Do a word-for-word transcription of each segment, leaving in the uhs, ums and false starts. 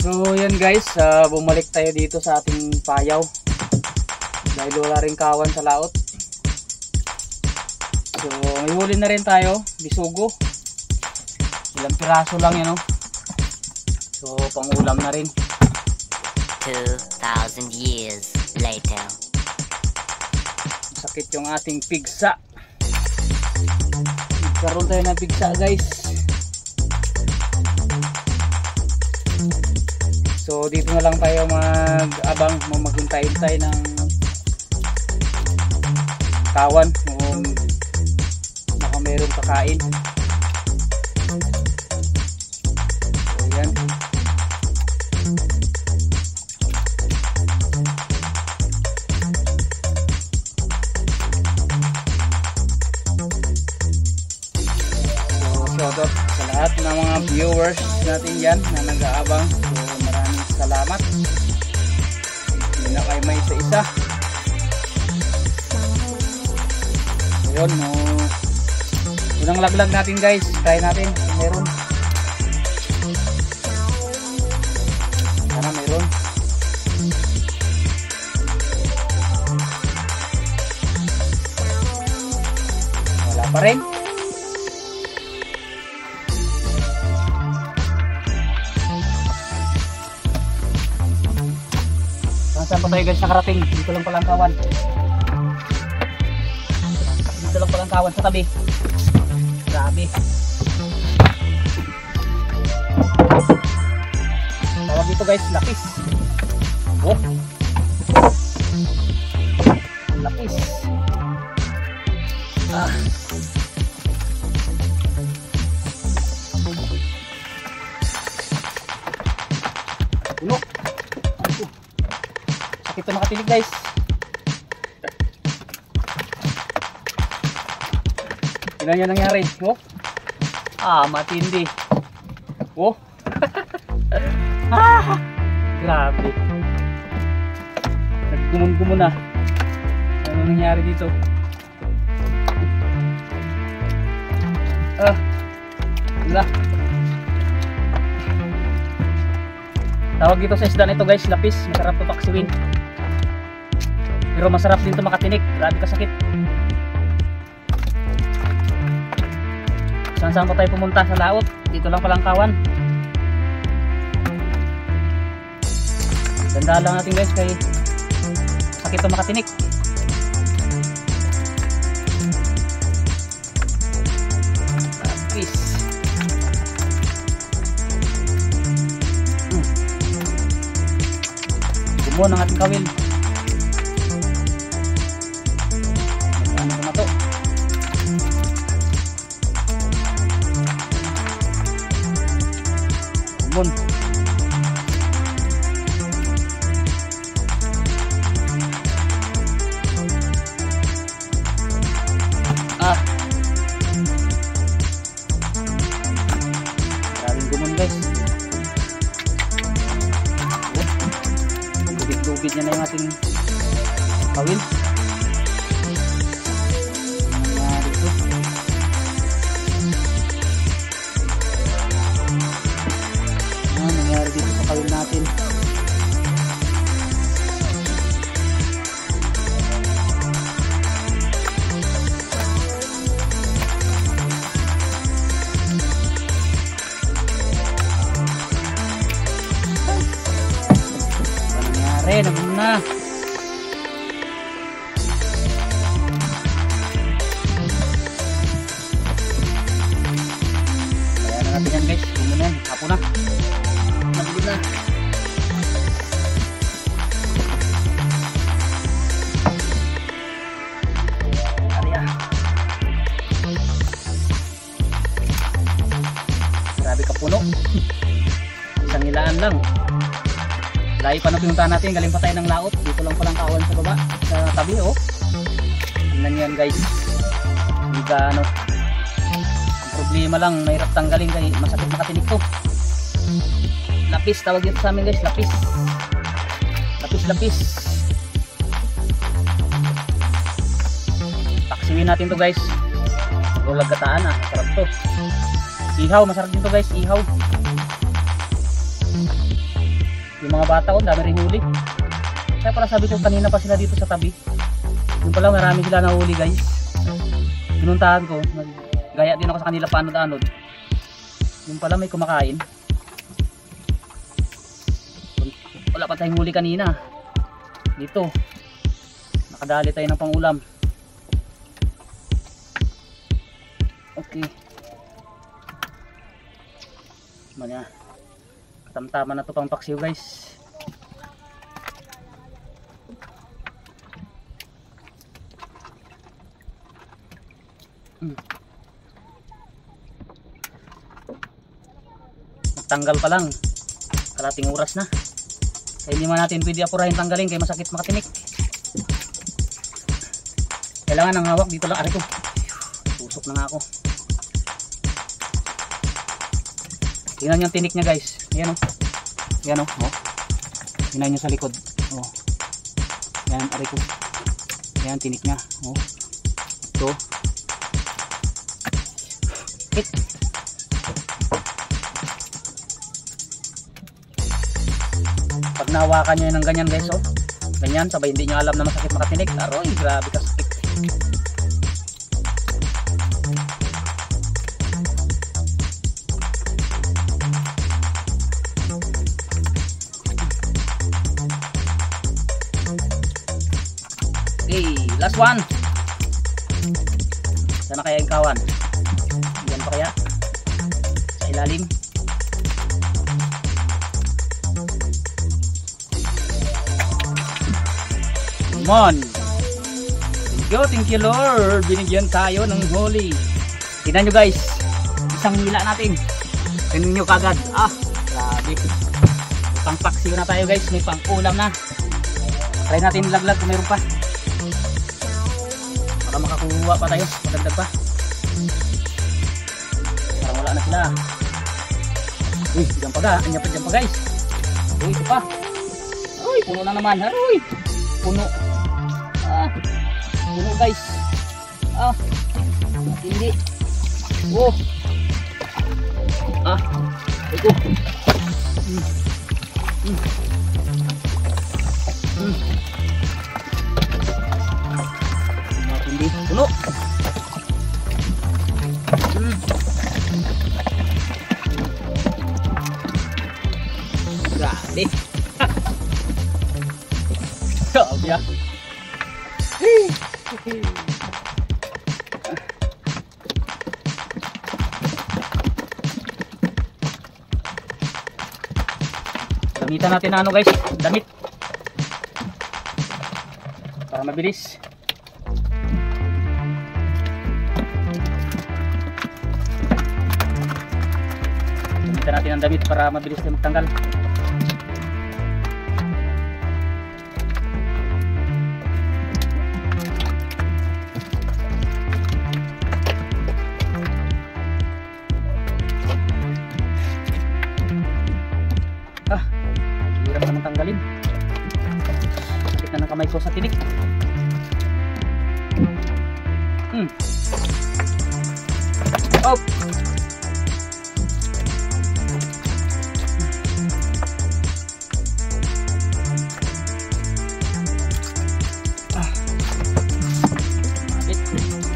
So yan guys, uh, bumalik tayo dito sa ating payaw dahil wala rin kawan sa laot. So may huli na rin tayo, bisugo. Ilang piraso lang yan, oh. So pangulam na rin. two thousand years later. Sakit yung ating pigsa. Karoon tayo ng pigsa guys. So dito na lang tayo mag-abang, maghintay-hintay ng kawan kung baka mayroong kakain. So yan. So shoutout sa lahat ng mga viewers natin yan na nag-aabang. So maraming salamat. Hindi na kayo may isa-isa. Ayun, no. Unang laglag natin guys. Try natin kung meron. Sana meron. Wala pa rin. Saan pa tayo guys nakarating? Dito lang palang kawan. Dito lang palang kawan sa tabi. Grabe. Tawag dito guys, lapis. Oh. Lapis. Ah. Puno. Ito makatilig guys. Tingnan yan nangyari. Oh. Ah, matindi. Oh. Ah, grabe. Naggumun-gumun na. Ano nangyari dito? Ah. Wala. Tawag dito sa isda nito guys, lapis. Masarap to paksiwin. Pero masarap din ito makatinik. Grabe kasakit. Saan saan pa tayo pumunta sa laot? Dito lang palang kawan. Ganda lang natin guys kay sakit ito makatinik. Lapis. Hmm. Gumon ang ating kawil. Gumon. Ah. Maraming gumon guys. Tubig-tubig niya na yung ating kawil. Dito sa kawil natin. Ano nangyari? Nagum na. Kaya na natin yan guys. Hindi na yan. Hapon na. Nabili na. Ariya. Grabe ka puno. Isang ilaan lang. Layo pa na pinuntahan natin. Galing pa tayo ng laot. Dito lang palang kawan sa baba. Sa tabi oh. Tingnan nyo yan guys. Hindi ka ano. Ang problema lang. Mahirap tanggalin kay masakit makatinik to. Lapis, tawag dito sa amin guys, lapis. Lapis, lapis. Paksiwin natin to guys. Ulag kataan ah, sarap to. Ihaw, masarap din to guys, ihaw. Yung mga bata ko, dami rin huli. Kaya pala sabi ko kanina pa sila dito sa tabi. Yung pala marami sila nahuli guys. Pinuntahan ko, gaya din ako sa kanila paanod-anod. Yung pala may kumakain. Wala pa tayong huli kanina. Dito. Nakadali tayo ng pangulam. Okay. Manya. Katamtaman na to pang paksiw guys. Hmm. Magtanggal pa lang. Kalating oras na. Kaya hindi man natin pwede apurahin tanggalin kaya masakit makatinik. Kailangan ng hawak dito lang. Ari ko. Tusok na nga ako. Tingnan yung tinik niya guys. Ayan o. Oh. Ayan o. Oh. Oh. Tingnan nyo sa likod. Oh. Ayan, ari ko. Ayan, tinik niya. Oh. Ito. Hit. Pag nahawakan nyo ng ganyan guys, oh. Ganyan, sabay hindi nyo alam na masakit makatinik. Aroy, grabe kasakit. Okay, last one. Sana kaya yung kawan? Yan pa kaya? Sa ilalim. Come on. Thank you, thank you Lord. Binigyan tayo ng huli. Tignan nyo guys. Isang hila natin. Tignan nyo kagad. Ah, grabe. Pang paksiw na tayo guys. May pang ulam na. Try natin laglag kung mayroon pa. Baka makakuha pa tayo, madagdag pa. Parang wala na sila. Uy, dyan pa ga, andyan pa dyan pa guys. Uy, ito pa. Uy, puno na naman. Uy, puno. Ah, puno guys. Ah, hindi. Oh. Ah, ito. Hmm. Hmm. Hmm. Hindi puno. Hmm. Grabe. Grabe ah. Gamitan natin na ano guys, damit. Para mabilis. Gamitan natin ang damit para mabilis na magtanggal. Ah, hirap naman tanggalin. Sakit na ng kamay ko sa tinik. Hmm. Oh. Ah. Mabit.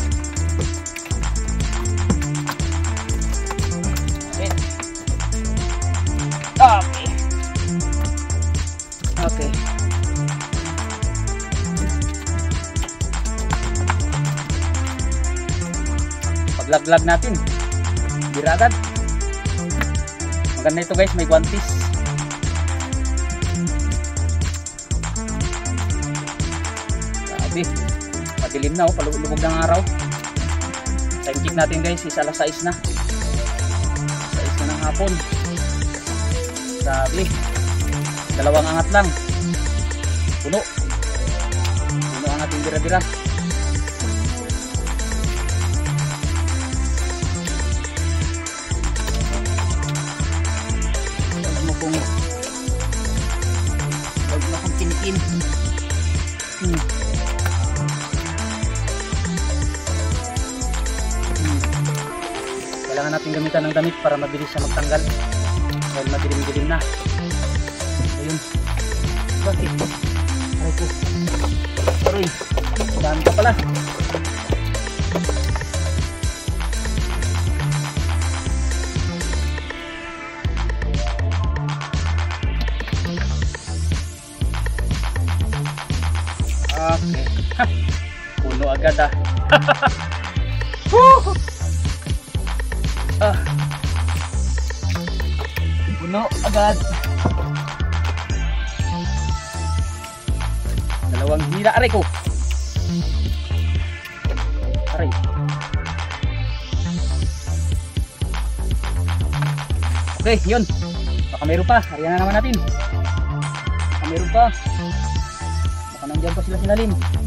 Mabit. Okay. Okay. Paglaglag natin. Bira agad. Maganda ito guys, may guantes. Grabe. Padilim na oh, palubog ng araw. Time check natin guys, is alas sais na. sais na ng hapon. Grabe. Dalawang angat lang. Puno. Puno ang ating bira-bira. Alam mo kung huwag na kong tinikin. Hmm. Hmm. Kailangan natin gamitan ng damit para mabilis siya magtanggal. Dahil madilim-dilim na. Ayun. Bakit? Aray ko. Aray. Dami ka pala. Okay. Ha. Puno agad ah. Woo! Ah. Puno agad. Dalawang hila. Aray ko. Aray. Okay, yun. Baka meron pa. Hariyan na naman natin. Baka meron pa. Baka nandiyan pa sila silalim.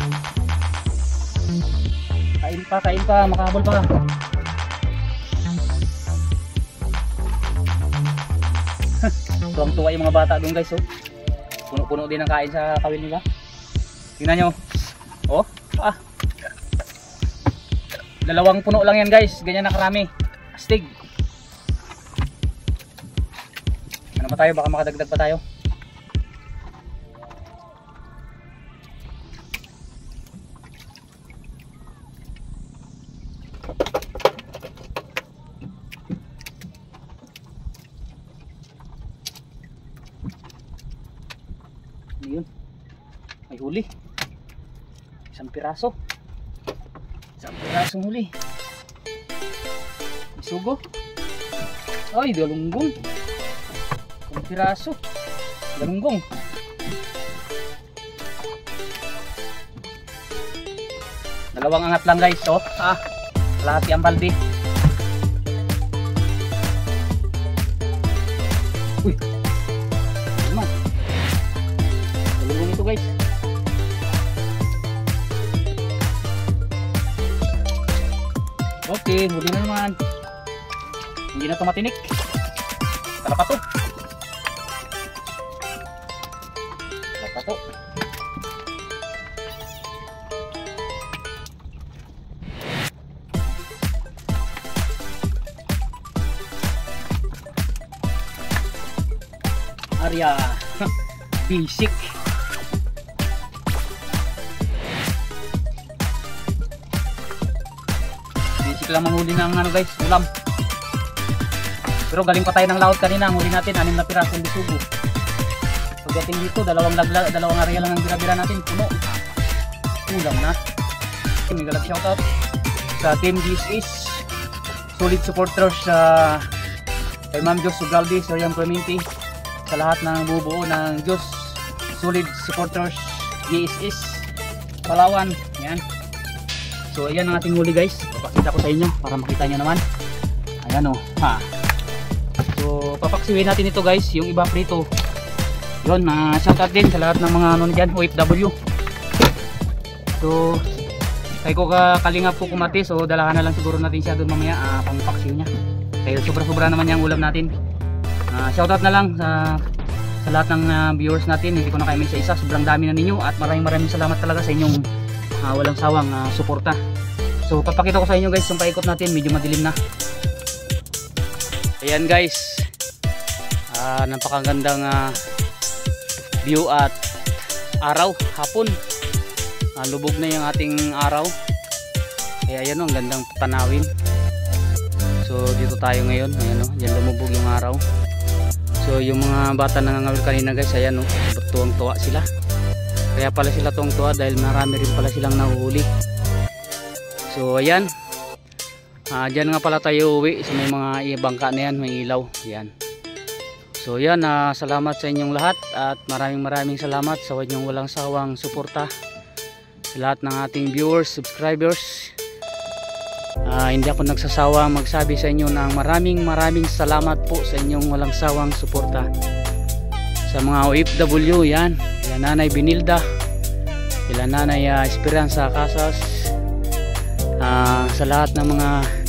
Kain pa, kain pa. Makahabol pa. Tuwang-tuwa yung mga bata doon guys. Oh. Puno-puno din ang kain sa kawil nila. Tingnan nyo. Oh. Ah. Dalawang puno lang yan guys. Ganyan na karami. Astig. Ano pa tayo? Baka makadagdag pa tayo. Yun. May huli. Isang piraso. Isang pirasong huli. May sugo. Ay, galunggong. Isang piraso. Galunggong. Dalawang angat lang guys. Oh. Ah, kalahati ang balde. Uy. Naman. Galunggong ito guys. Okay, huli na naman. Hindi na ito matinik. Tara pa to. Tara pa to. Arya. Basic. Basic lang manghuli ng ano guys, ulam. Pero galing pa tayo ng laot kanina, ang huli natin anim na pirasong bisugo. Pagdating dito, dalawang lagla, dalawang area lang ang bira-bira natin, puno. Ulam na. May galap shoutout sa Team This Is, solid supporters sa uh, kay Ma'am Jos Ugaldi, Sorian Clemente, sa lahat ng bubuo ng Diyos, solid supporters, G S S, Palawan, yan. So ayan ang ating huli guys, papakita ko sa inyo para makita nyo naman. Ayan o, ha. So papaksiwin natin ito guys, yung iba prito. Yun, uh, shoutout din sa lahat ng mga ano dyan, O F W. So kaya ko ka kalingap po kumati, so dalahan na lang siguro natin siya doon mamaya, uh, pangpaksiw niya. Kaya sobra-sobra naman yung ulam natin. Uh, shoutout na lang sa, sa lahat ng uh, viewers natin, hindi ko na kayo may isa-isa, sobrang dami na ninyo at maraming maraming salamat talaga sa inyong uh, walang sawang uh, suporta. So papakita ko sa inyo guys yung paikot natin, medyo madilim na. Ayan guys, uh, napakagandang uh, view at araw, hapon. Uh, lubog na yung ating araw, kaya ayan o, ang gandang tanawin. So dito tayo ngayon, ayan o, dyan lumubog yung araw. So yung mga bata na nangangawil kanina guys, ayan o, tuwang-tuwa sila. Kaya pala sila tuwang-tuwa dahil marami rin pala silang nahuhuli. So ayan, uh, dyan nga pala tayo uwi. So may mga bangka na yan, may ilaw, ayan. So yan, uh, salamat sa inyong lahat at maraming maraming salamat sa inyong walang sawang suporta sa lahat ng ating viewers, subscribers. Uh, hindi ako nagsasawa magsabi sa inyo ng maraming maraming salamat po sa inyong walang sawang suporta. Sa mga O F W, yan, kila Nanay Binilda, kila Nanay uh, Esperanza Casas, uh, sa lahat ng mga